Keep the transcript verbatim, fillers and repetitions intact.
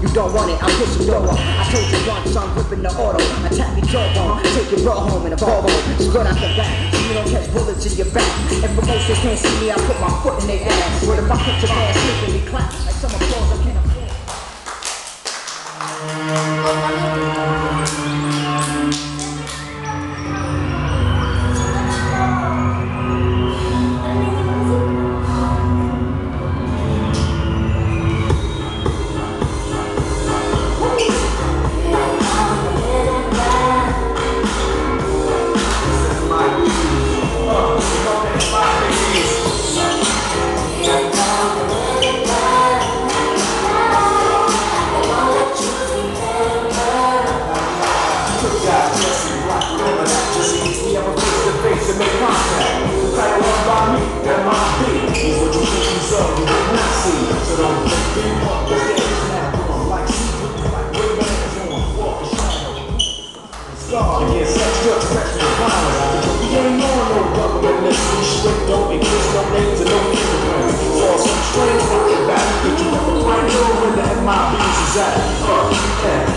you don't want it, I'll push your door. I told you once, I'm ripping the auto. I tap your jawbone, take your bra home in a Volvo. Spread out the back, so you don't catch bullets in your back. And for most they can't see me, I put my foot in their ass. What if I put your ass sleeping, we clap like some applause I can't afford. Against sex, drugs, sexual violence. We ain't on no government list. We straight don't exist, no names and no fingerprints. Saw some strange looking back. Did you ever find out where the M I Bs is at? Uh, yeah.